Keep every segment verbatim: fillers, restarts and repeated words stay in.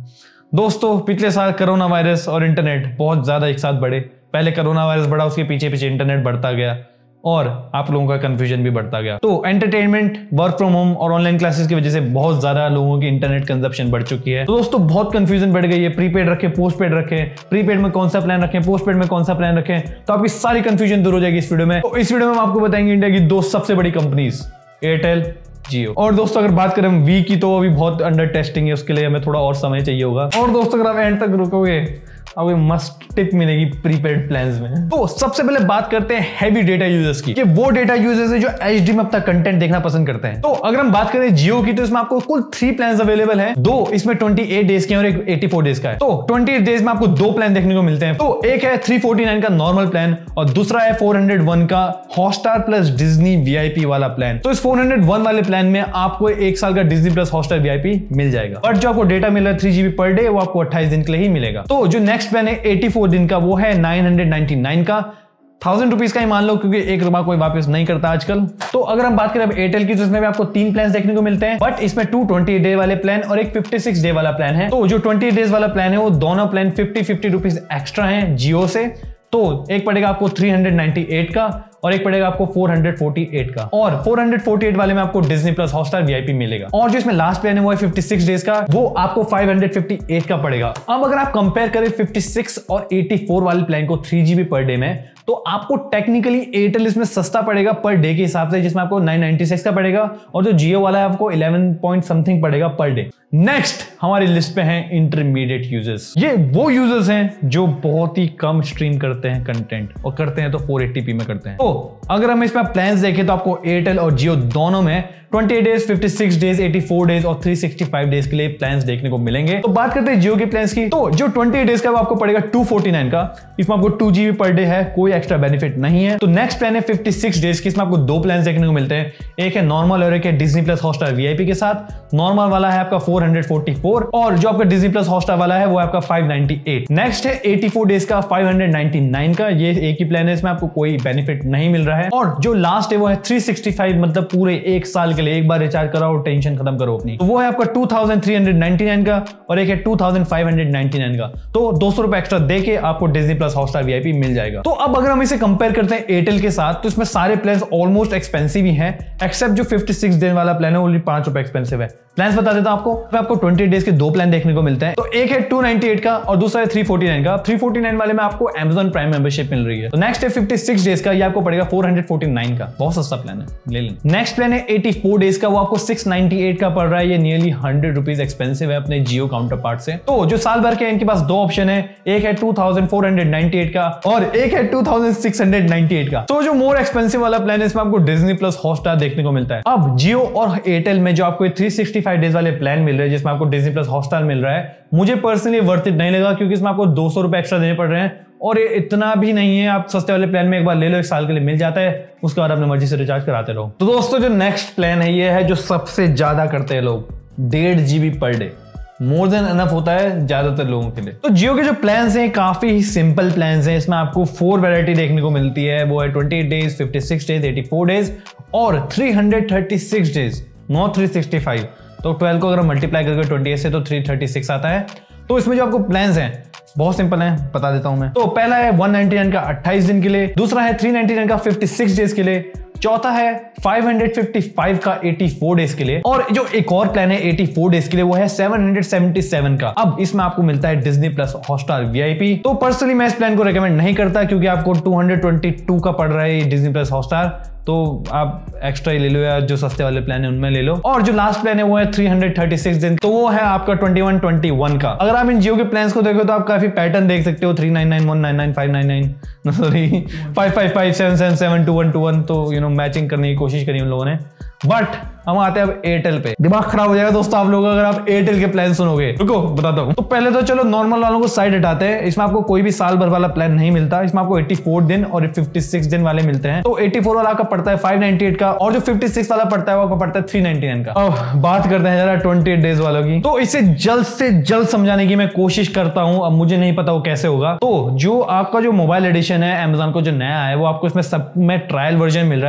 दोस्तों पिछले साल कोरोना वायरस और इंटरनेट बहुत ज्यादा एक साथ बढ़े। पहले कोरोना वायरस बढ़ा, उसके पीछे पीछे इंटरनेट बढ़ता गया और आप लोगों का कंफ्यूजन भी बढ़ता गया। तो एंटरटेनमेंट, वर्क फ्रॉम होम और ऑनलाइन क्लासेस की वजह से बहुत ज्यादा लोगों की इंटरनेट कंजप्शन बढ़ चुकी है। तो दोस्तों बहुत कंफ्यूजन बढ़ गई है। प्रीपेड रखें, पोस्ट पेड रखें, प्रीपेड में कौन सा प्लान रखें, पोस्ट पेड में कौन सा प्लान रखें, तो आपकी सारी कंफ्यूजन दूर हो जाएगी इस वीडियो में। तो इस वीडियो में हम आपको बताएंगे इंडिया की दो सबसे बड़ी कंपनीज, एयरटेल, जियो। और दोस्तों अगर बात करें वी की तो अभी बहुत अंडर टेस्टिंग है, उसके लिए हमें थोड़ा और समय चाहिए होगा। और दोस्तों अगर आप एंड तक रुकोगे अब मस्ट टिप मिलेगी प्रीपेड प्लान्स में। तो सबसे पहले बात करते हैं हैवी डेटा यूजर्स की, कि वो डेटा यूजर्स है जो एचडी में अपना कंटेंट देखना पसंद करते हैं। तो अगर हम बात करें जियो की तो इसमें आपको कुल थ्री प्लान्स अवेलेबल हैं। दो इसमें अट्ठाईस डेज के और एक चौरासी डेज का है। तो अट्ठाईस डेज में आपको दो प्लान देखने को मिलते हैं। तो एक है तीन सौ उनचास का नॉर्मल प्लान और दूसरा है चार सौ एक का हॉटस्टार प्लस डिज्नी वीआईपी वाला प्लान। तो इस चार सौ एक वाले प्लान में आपको एक साल का डिज्नी प्लस हॉटस्टार वीआईपी मिल जाएगा। बट जो आपको डेटा मिल रहा है थ्री जीबी पर डे वो आपको अट्ठाईस दिन के लिए ही मिलेगा। तो जो नेक्स्ट प्लान है चौरासी दिन का वो है नौ सौ निन्यानवे का, थाउजेंड रुपीज का ही मान लो क्योंकि एक रुपया कोई वापस नहीं करता आजकल। तो अगर हम बात करें अब एयरटेल की तो इसमें भी आपको तीन प्लान देखने को मिलते हैं, बट इसमें टू ट्वेंटी डे वाले प्लान और एक छप्पन डे वाला प्लान है। तो जो ट्वेंटी डेज वाला प्लान है वो दोनों plan fifty fifty rupees extra है जियो से। तो एक पड़ेगा आपको तीन सौ अट्ठानवे का और एक पड़ेगा आपको चार सौ अड़तालीस का, और चार सौ अड़तालीस वाले में आपको डिज्नी प्लस हॉटस्टार वीआईपी मिलेगा। और जो इसमें लास्ट प्लान है वो है छप्पन डेज का, वो आपको पाँच सौ अट्ठावन का पड़ेगा। अब अगर आप कंपेयर करें छप्पन और चौरासी वाले प्लान को थ्री जीबी पर डे में, तो आपको टेक्निकली एयरटेल इसमें सस्ता पड़ेगा पर डे के हिसाब से, जिसमें आपको नौ सौ छियानवे का पड़ेगा और जो जियो वाला है आपको ग्यारह पॉइंट समथिंग पड़ेगा पर डे। नेक्स्ट हमारी लिस्ट पे हैं इंटरमीडिएट यूजर्स। ये वो यूजर्स हैं जो बहुत ही कम स्ट्रीम करते हैं कंटेंट, और करते हैं तो फोर एटी पी में करते हैं। तो अगर हम इसमें प्लान्स देखें तो आपको एयरटेल और जियो दोनों में अट्ठाईस डेज, छप्पन डेज, चौरासी डेज और तीन सौ पैंसठ डेज के लिए प्लान्स देखने को मिलेंगे। तो बात करते हैं जियो के प्लान्स की। तो जो बीस डेज का वो आपको पड़ेगा दो सौ उनचास का, इसमें आपको टू जीबी पर डे है, कोई एक्स्ट्रा बेनिफिट नहीं है। तो नेक्स्ट प्लान है छप्पन डेज की, इसमें आपको दो प्लान देखने को मिलते हैं, एक है नॉर्मल और एक है डिज्नी प्लस हॉटस्टार वीआईपी के साथ। नॉर्मल वाला है आपका चार सौ चौवालीस और जो आपका डिज्नी प्लस हॉटस्टार वाला है वो आपका पाँच सौ अट्ठानवे। नेक्स्ट है चौरासी डेज का पाँच सौ निन्यानवे का, ये एक ही प्लान है, इसमें आपको कोई बेनिफिट नहीं मिल रहा है। और जो लास्ट है वो है तीन सौ पैंसठ, मतलब पूरे एक साल के लिए एक बार रिचार्ज कराओ, टेंशन खत्म करो अपनी। तो वो है आपका two thousand three hundred ninety nine का और एक है two thousand five hundred ninety nine का। तो दो सौ रुपए एक्स्ट्रा देके आपको डिज्नी प्लस हॉटस्टार वीआईपी मिल जाएगा। तो अब अगर हम इसे कंपेयर करते हैं एयरटेल के साथ तो इसमें सारे प्लान ऑलमोस्ट एक्सपेंसिव ही हैं, एक्सेप्ट जो छप्पन दिन वाला प्लान है वो पांच रुपए एक्सपेंसिव है। प्लान बता देता हूं आपको, तो आपको बीस डेज के दो प्लान देखने को मिलते हैं। तो एक है दो सौ अट्ठानवे का और दूसरा है तीन सौ उनचास का। तीन सौ उनचास वाले में आपको Amazon प्राइम मेंबरशिप मिल रही है। तो नेक्स्ट है छप्पन डेज का, ये आपको पड़ेगा चार सौ उनचास का, बहुत सस्ता प्लान है, ले लें। नेक्स्ट प्लान है चौरासी डेज का, वो आपको छह सौ अट्ठानवे का पड़ रहा है, ये नियरली हंड्रेड रुपीज एक्सपेंसिव है अपने जियो काउंटर पार्ट से। तो जो साल भर के इनके पास दो ऑप्शन है, एक है two thousand four hundred ninety eight का और एक है two thousand six hundred ninety eight का। तो जो मोर एक्सपेंसिव वाला प्लान है इसमें आपको डिज्नी प्लस हॉटस्टार देखने को मिलता है। अब जियो और एयरटेल में जो आपको तीन सौ पैंसठ डेज वाले प्लान मिल रहे हैं जिसमें आपको डिज्नी प्लस हॉटस्टार मिल रहा है, मुझे पर्सनली वर्थ इट नहीं लगा, क्योंकि इसमें आपको दो सौ रुपए एक्स्ट्रा देने पड़ रहे हैं और ये इतना भी नहीं है। आप सस्ते वाले प्लान में एक बार ले लो, एक साल के लिए मिल जाता है, उसके बाद अपनी मर्जी से रिचार्ज कराते रहो। तो दोस्तों जो नेक्स्ट प्लान है ये है जो सबसे ज्यादा करते हैं लोग, डेढ़ जीबी पर डे, मोर देन एनफ होता है ज्यादातर लोगों के लिए। तो जियो के जो प्लान्स हैं काफी ही सिंपल प्लान्स हैं, इसमें आपको फोर वैरायटी देखने को मिलती है, वो है अट्ठाईस डेज, छप्पन डेज, चौरासी डेज और तीन सौ छत्तीस डेज, नॉट तीन सौ पैंसठ। तो ट्वेल्व को अगर मल्टीप्लाई करके अट्ठाईस से तो तीन सौ छत्तीस आता है। तो इसमें जो आपको प्लान्स हैं बहुत सिंपल है, बता देता हूं मैं। तो पहला है एक सौ निन्यानवे का अट्ठाईस दिन के लिए, दूसरा है तीन सौ निन्यानवे का छप्पन डेज के लिए, चौथा है पाँच सौ पचपन का चौरासी डेज के लिए, और जो एक और प्लान है चौरासी डेज के लिए वो है सात सौ सतहत्तर का। अब इसमें आपको मिलता है डिज्नी प्लस हॉटस्टार वीआईपी। तो पर्सनली मैं इस प्लान को रेकमेंड नहीं करता, क्योंकि आपको दो सौ बाईस का पड़ रहा है डिज्नी प्लस हॉटस्टार, तो आप एक्स्ट्रा ही ले लो या जो सस्ते वाले प्लान है उनमें ले लो। और जो लास्ट प्लान है वो है तीन सौ छत्तीस दिन, तो वो है आपका इक्कीस इक्कीस का। अगर आप इन जियो के प्लान्स को देखो तो आप काफी पैटर्न देख सकते हो, three nine nine one nine nine five nine nine sorry five five five seven seven seven two one two one, तो यू नो मैचिंग करने की कोशिश करी उन लोगों ने। बट हम आते हैं अब एयरटेल पे। दिमाग खराब हो जाएगा दोस्तों आप लोगों का अगर आप एयरटेल के प्लान सुनोगे। रुको बताता हूँ। तो पहले तो चलो नॉर्मल वालों को साइड हटाते हैं, इसमें आपको कोई भी साल भर वाला प्लान नहीं मिलता, इसमें आपको चौरासी दिन और छप्पन दिन वाले मिलते हैं। तो चौरासी वाला आपका पड़ता है पाँच सौ अट्ठानवे का और जो छप्पन वाला पड़ता है वो आपको पड़ता है तीन सौ निन्यानवे का। अब बात करते हैं जरा अट्ठाईस डेज वालों की। तो इसे जल्द से जल्द समझाने की मैं कोशिश करता हूं, अब मुझे नहीं पता वो कैसे होगा। तो जो आपका जो मोबाइल एडिशन है Amazon को जो नया है वो आपको इसमें सब में ट्रायल वर्जन मिल रहा है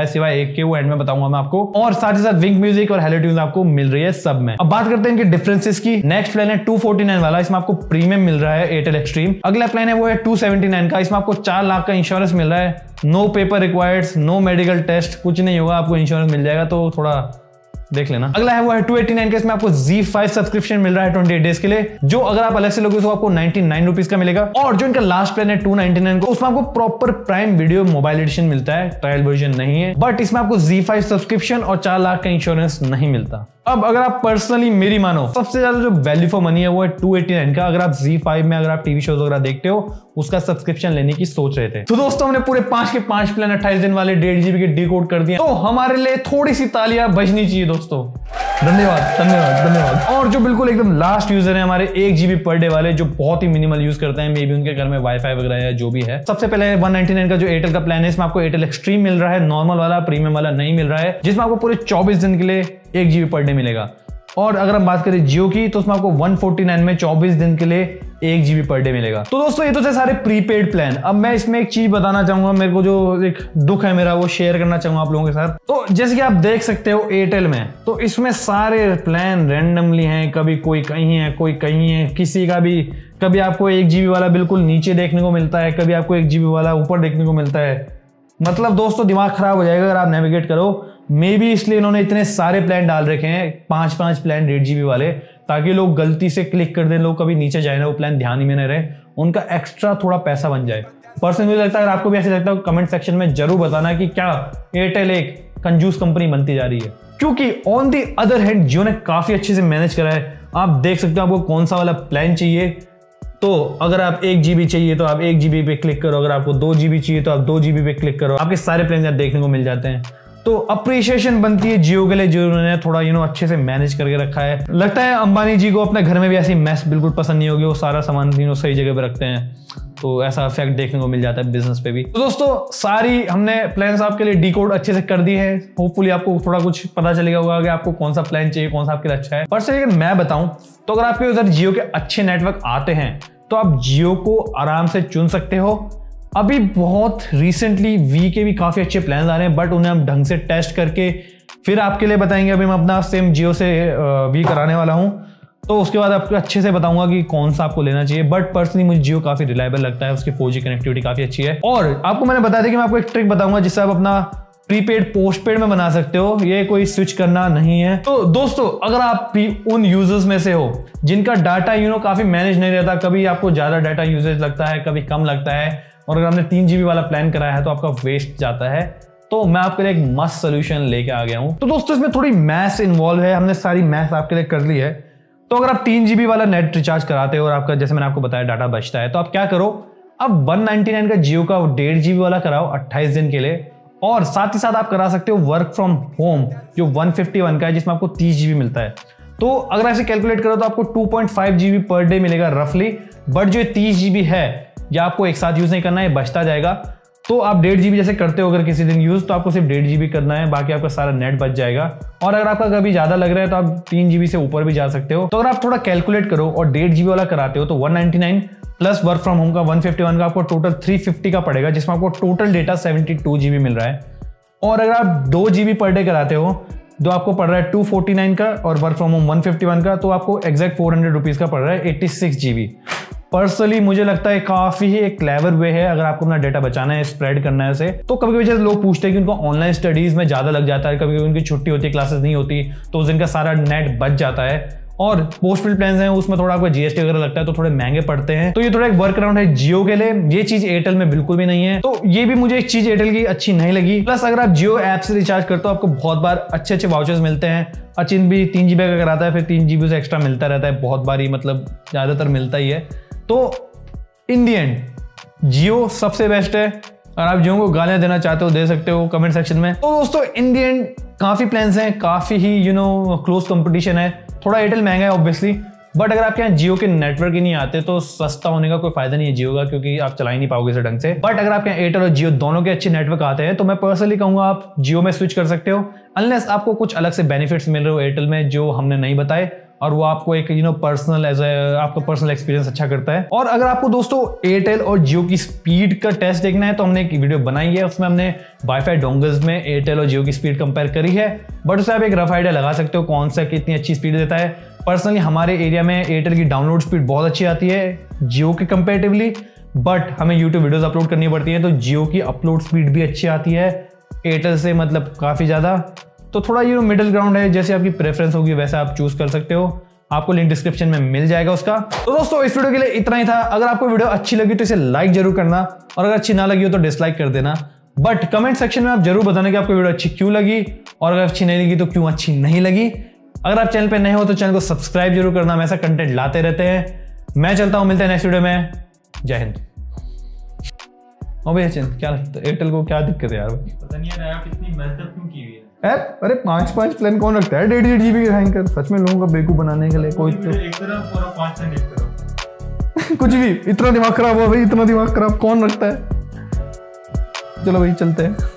है, सिवाय एक के, वो एंड में बताऊंगा मैं आपको। और साथ ही साथ विंक म्यूजिक और हेलो ट्यून्स आपको मिल रही है सब में। अब बात करते हैं इनके डिफरेंसेस की। नेक्स्ट प्लान है टू फोर्टी नाइन वाला, इसमें आपको प्रीमियम मिल रहा है एयरटेल एक्सट्रीम। अगला प्लान है वो है टू सेवेंटी नाइन का, इसमें आपको चार लाख का इंश्योरेंस मिल रहा है। No paper required, no medical test, कुछ नहीं होगा, आपको इंश्योरेंस मिल जाएगा, तो थोड़ा देख लेना। अगला है वो है टू एटी नाइन का, इसमें आपको ज़ी फाइव सब्सक्रिप्शन मिल रहा है ट्वेंटी एट डेज के लिए, जो अगर आप अलग से लोगे तो आपको नाइनटी नाइन रुपीज का मिलेगा। और जो इनका लास्ट प्लान है टू नाइनटी नाइन को, उसमें आपको proper prime video mobile edition मिलता है, ट्रायल वर्जन नहीं है, बट इसमें आपको ज़ी फाइव सब्सक्रिप्शन और चार लाख का इंश्योरेंस नहीं मिलता। अब अगर आप पर्सनली मेरी मानो, सबसे ज्यादा जो वैल्यू फॉर मनी है वो है टू एटी नाइन का। अगर आप ज़ी फाइव में अगर आप टीवी शोज वगैरह देखते हो, उसका सब्सक्रिप्शन लेने की सोच रहे थे, तो दोस्तों हमने पूरे पांच के पांच प्लान अट्ठाईस दिन वाले डेढ़ जीबी के डीकोड कर दिए, तो हमारे लिए थोड़ी सी तालियां बजनी चाहिए दोस्तों। धन्यवाद धन्यवाद धन्यवाद। और जो बिल्कुल एकदम लास्ट यूजर है हमारे एक जीबी पर डे वाले, जो बहुत ही मिनिमल यूज करते हैं, मे बी उनके घर में वाईफाई वगैरह है, जो भी है। सबसे पहले वन नाइनटी नाइन का जो एयरटेल का प्लान है, इसमें आपको एयरटेल एक्सट्रीम मिल रहा है, नॉर्मल वाला, प्रीमियम वाला नहीं मिल रहा है, जिसमें आपको पूरे चौबीस दिन के लिए एक जीबी पर डे मिलेगा। और अगर हम बात करें जियो की, तो उसमें आपको वन फोर्टी नाइन में चौबीस दिन के लिए एक जीबी पर डे मिलेगा। तो दोस्तों ये तो थे सारे प्रीपेड प्लान। अब मैं इसमें एक चीज बताना चाहूंगा, मेरे को जो एक दुख है मेरा, वो शेयर करना चाहूंगा आप लोगों के साथ। तो जैसे कि आप देख सकते हो एयरटेल में, तो इसमें सारे प्लान रैंडमली हैं, कभी कोई कहीं है, कोई कहीं है, किसी का भी, कभी आपको एक जीबी वाला बिल्कुल नीचे देखने को मिलता है, कभी आपको एक जीबी वाला ऊपर देखने को मिलता है। मतलब दोस्तों दिमाग खराब हो जाएगा अगर आप नेविगेट करो। मे बी इसलिए इन्होंने इतने सारे प्लान डाल रखे हैं, पांच पांच प्लान डेढ़ जीबी वाले, ताकि लोग गलती से क्लिक कर दें, लोग कभी नीचे जाए ना, वो प्लान ध्यान ही में न रहे, उनका एक्स्ट्रा थोड़ा पैसा बन जाए। पर्सनली मुझे लगता है, अगर आपको भी ऐसे लगता है, कमेंट सेक्शन में जरूर बताना कि क्या एयरटेल एक कंजूस कंपनी बनती जा रही है। क्योंकि on the other hand Jio ने काफी अच्छे से मैनेज करा है। आप देख सकते हो आपको कौन सा वाला प्लान चाहिए, तो अगर आप एक जीबी चाहिए तो आप एक जीबी पे क्लिक करो, अगर आपको दो जीबी चाहिए तो आप दो जीबी पे क्लिक करो, आपके सारे प्लान देखने को मिल जाते हैं। तो अप्रिशिएशन बनती है जियो के लिए, जियो ने थोड़ा यू नो अच्छे से मैनेज करके रखा है। लगता है अंबानी जी को अपने घर में भी ऐसी मैस बिल्कुल पसंद नहीं होगी, वो सारा सामान यू नो सही जगह पे रखते हैं, तो ऐसा इफेक्ट देखने को मिल जाता है बिजनेस पे भी। तो दोस्तों सारी हमने प्लान्स आपके लिए डीकोड अच्छे से कर दिए हैं। होपफुली आपको थोड़ा कुछ पता चलेगा होगा कि आपको कौन सा प्लान चाहिए, कौन सा आपके लिए अच्छा है। पर्सनली अगर मैं बताऊं तो अगर आपके उधर जियो के अच्छे नेटवर्क आते हैं तो आप जियो को आराम से चुन सकते हो। अभी बहुत रिसेंटली वी के भी काफी अच्छे प्लान आ रहे हैं, बट उन्हें हम ढंग से टेस्ट करके फिर आपके लिए बताएंगे। अभी मैं अपना सिम जियो से वी कराने वाला हूं, तो उसके बाद आपको अच्छे से बताऊंगा कि कौन सा आपको लेना चाहिए। बट पर्सनली मुझे जियो काफी रिलायबल लगता है, उसकी फोर जी कनेक्टिविटी काफी अच्छी है। और आपको मैंने बता दिया कि मैं आपको एक ट्रिक बताऊंगा जिससे आप अपना प्रीपेड पोस्टपेड में बना सकते हो, ये कोई स्विच करना नहीं है। तो दोस्तों अगर आप भी उन यूजर्स में से हो जिनका डाटा यू नो काफी मैनेज नहीं रहता, कभी आपको ज्यादा डाटा यूजेज लगता है, कभी कम लगता है, और अगर हमने तीन जीबी वाला प्लान कराया है तो आपका वेस्ट जाता है, तो मैं आपके लिए एक मस्त सोल्यूशन लेके आ गया हूं। तो दोस्तों इसमें थोड़ी मैथ्स इन्वॉल्व है, हमने सारी मैथ्स आपके लिए कर ली है। तो अगर आप तीन जीबी वाला नेट रिचार्ज कराते हो और आपका, जैसे मैंने आपको बताया, डाटा बचता है, तो आप क्या करो, अब वन नाइनटी नाइन का जियो का डेढ़ जीबी वाला कराओ अट्ठाईस दिन के लिए, और साथ ही साथ आप करा सकते हो वर्क फ्रॉम होम जो वन फिफ्टी वन का है, जिसमें आपको तीस जीबी मिलता है। तो अगर ऐसे कैलकुलेट करो तो आपको टू पॉइंट फाइव जीबी पर डे मिलेगा रफली, बट जो तीस जीबी है या आपको एक साथ यूज नहीं करना है, बचता जाएगा। तो आप डेढ़ जीबी जैसे करते हो अगर किसी दिन यूज, तो आपको सिर्फ डेढ़ जीबी करना है, बाकी आपका सारा नेट बच जाएगा। और अगर आपका कभी ज्यादा लग रहा है तो आप तीन जीबी से ऊपर भी जा सकते हो। तो अगर आप थोड़ा कैलकुलेट करो और डेढ़ जीबी वाला कराते हो तो one ninety nine plus work from home का वन फिफ्टी वन का आपको टोटल थ्री फिफ्टी का पड़ेगा, जिसमें आपको total data seventy two GB मिल रहा है। और अगर आप दो जीबी पर डे कराते हो तो आपको पड़ रहा है टू फोर्टी नाइन का, और work from home one fifty one का, तो आपको एग्जैक्ट फोर हंड्रेड रुपीज का पड़ रहा है एटी सिक्स जीबी। पर्सनली मुझे लगता है काफी ही एक क्लेवर वे है अगर आपको अपना डेटा बचाना है, स्प्रेड करना है उसे। तो कभी कभी जैसे लोग पूछते हैं कि उनको ऑनलाइन स्टडीज में ज्यादा लग जाता है, कभी कभी उनकी छुट्टी होती है, क्लासेस नहीं होती, तो उस दिन का सारा नेट बच जाता है। और पोस्टपेड प्लान हैं उसमें थोड़ा आपको जीएसटी वगैरह लगता है, तो थोड़े महंगे पड़ते हैं। तो ये थोड़ा एक वर्क अराउंड है जियो के लिए, ये चीज एयरटेल में बिल्कुल भी नहीं है। तो ये भी मुझे एक चीज एयरटेल की अच्छी नहीं लगी। प्लस अगर आप जियो ऐप से रिचार्ज करते हो आपको बहुत बार अच्छे अच्छे वाउचर्स मिलते हैं। अचिन भी तीन जीबी का कराता है, फिर तीन जीबी से एक्स्ट्रा मिलता रहता है, बहुत बारी मतलब ज्यादातर मिलता ही है। तो इन दी एंड जियो सबसे बेस्ट है। अगर आप जियो को गालियां देना चाहते हो दे सकते हो कमेंट सेक्शन में। तो दोस्तों इन दी एंड काफी प्लान्स हैं, काफी ही यू नो क्लोज कंपटीशन है। थोड़ा एयरटेल महंगा है ऑब्वियसली, बट अगर आपके यहाँ जियो के नेटवर्क ही नहीं आते तो सस्ता होने का कोई फायदा नहीं है जियो का, क्योंकि आप चला ही नहीं पाओगे इसे ढंग से। बट अगर आपके यहाँ एयरटेल और जियो दोनों के अच्छे नेटवर्क आते हैं तो मैं पर्सनली कहूंगा आप जियो में स्विच कर सकते हो, अनलेस आपको कुछ अलग से बेनिफिट्स मिल रहे हो एयरटेल में जो हमने नहीं बताए, और वो आपको एक यू नो पर्सनल एज आपका पर्सनल एक्सपीरियंस अच्छा करता है। और अगर आपको दोस्तों एयरटेल और जियो की स्पीड का टेस्ट देखना है तो हमने एक वीडियो बनाई है, उसमें हमने वाईफाई डोंगल्स में एयरटेल और जियो की स्पीड कंपेयर करी है, बट उससे आप एक रफ आइडिया लगा सकते हो कौन सा कितनी अच्छी स्पीड देता है। पर्सनली हमारे एरिया में एयरटेल की डाउनलोड स्पीड बहुत अच्छी आती है जियो के कंपेरेटिवली, बट हमें यूट्यूब वीडियोस अपलोड करनी पड़ती है तो जियो की अपलोड स्पीड भी अच्छी आती है एयरटेल से, मतलब काफ़ी ज़्यादा। तो थोड़ा ये मिडिल ग्राउंड है, जैसे आपकी प्रेफरेंस होगी वैसा आप चूज कर सकते हो, आपको लिंक डिस्क्रिप्शन में मिल जाएगा उसका। तो दोस्तों इस वीडियो के लिए इतना ही था। अगर आपको वीडियो अच्छी लगी तो इसे लाइक जरूर करना, और अगर अच्छी ना लगी हो तो डिसलाइक कर देना, बट कमेंट सेक्शन में आप जरूर बताना कि आपको वीडियो अच्छी क्यों लगी, और अगर अच्छी नहीं लगी तो क्यों अच्छी नहीं लगी। अगर आप चैनल पे नए हो तो चैनल को सब्सक्राइब जरूर करना, हम ऐसा कंटेंट लाते रहते हैं। मैं चलता हूं, मिलते हैं नेक्स्ट वीडियो में। जय हिंद। ओ भैया चिंत क्या लगता है एयरटेल को क्या दिक्कत है यार? पता नहीं यार कितनी मेहनत क्यों की हुई है ऐप। अरे पांच पांच प्लान कौन रखता है डेढ़ डेढ़ जीबी के हैंकर, सच में लोगों का बेवकूफ बनाने के लिए। कोई तो एक तरफ पूरा पांच प्लान एक तरफ कुछ भी इतना दिमाग खराब हुआ भाई, इतना दिमाग खराब कौन रखता है? चलो भाई चलते हैं।